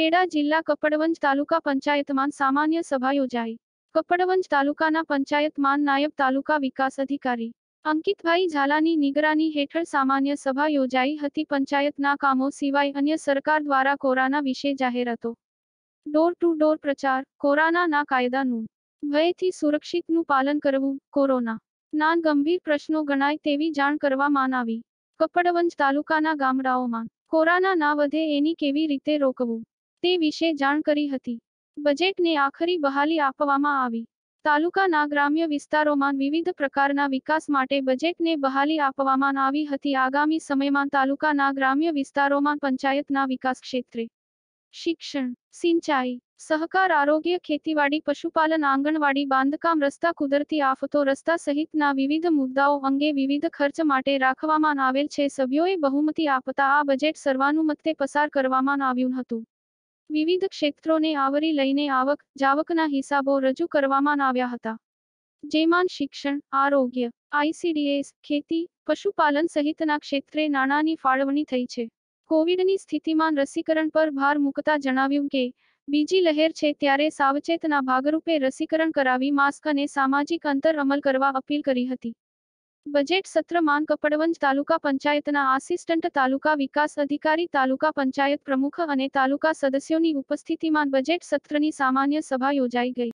ખેડા જિલ્લા કપડવંજ તાલુકા પંચાયતમાં સામાન્ય સભા યોજાઈ. કપડવંજ તાલુકાના પંચાયતમાં નાયબ તાલુકા વિકાસ અધિકારી અંકિતભાઈ ઝાલાની નિગરાની હેઠળ સામાન્ય સભા યોજાઈ હતી. પંચાયતના કામો સિવાય અન્ય સરકાર દ્વારા કોરોના વિશે જાહેરાતો, ડોર ટુ ડોર પ્રચાર, કોરોનાના કાયદાનું ભયથી સુરક્ષિતનું પાલન કરવું, કોરોના ના ગંભીર પ્રશ્નો ગણાય તેવી જાણ કરવામાં આવી. કપડવંજ તાલુકાના ગામડાઓમાં કોરોના ના વધે એની કેવી રીતે રોકવું તે વિશે જાણ કરી હતી. બજેટને આખરી બહાલી આપવામાં આવી. તાલુકાના ગ્રામ્ય વિસ્તારોમાં વિવિધ પ્રકારના વિકાસ માટે બજેટને બહાલી આપવામાં આવી હતી. આગામી સમયમાં તાલુકાના ગ્રામ્ય વિસ્તારોમાં પંચાયતના વિકાસ ક્ષેત્રે શિક્ષણ, સિંચાઈ, સહકાર, આરોગ્ય, ખેતીવાડી, પશુપાલન, આંગણવાડી, બાંધકામ, રસ્તા, કુદરતી આફતો, રસ્તા સહિતના વિવિધ મુદ્દાઓ અંગે વિવિધ ખર્ચ માટે રાખવામાં આવેલ છે. સભ્યોએ બહુમતી આપતા આ બજેટ સર્વાનુમતે પસાર કરવામાં આવ્યું હતું. વિવિધ ક્ષેત્રોને આવરી લઈને આવક, જાવકના હિસાબો રજૂ કરવામાં આવ્યા હતા. જેમાં શિક્ષણ, આરોગ્ય, ICDS, ખેતી, પશુપાલન સહિતના ક્ષેત્રે નાણાંની ફાળવણી થઈ છે. કોવિડની સ્થિતિમાં રસીકરણ પર ભાર મૂકતા જણાવ્યું કે બીજી લહેર છે ત્યારે સાવચેતના ભાગરૂપે રસીકરણ કરાવી માસ્ક અને સામાજિક અંતર અમલ કરવા અપીલ કરી હતી. બજેટ સત્રમાં કપડવંજ તાલુકા પંચાયતના આસિસ્ટન્ટ તાલુકા વિકાસ અધિકારી, તાલુકા પંચાયત પ્રમુખ અને તાલુકા સદસ્યોની ઉપસ્થિતિમાં બજેટ સત્રની સામાન્ય સભા યોજાઈ ગઈ.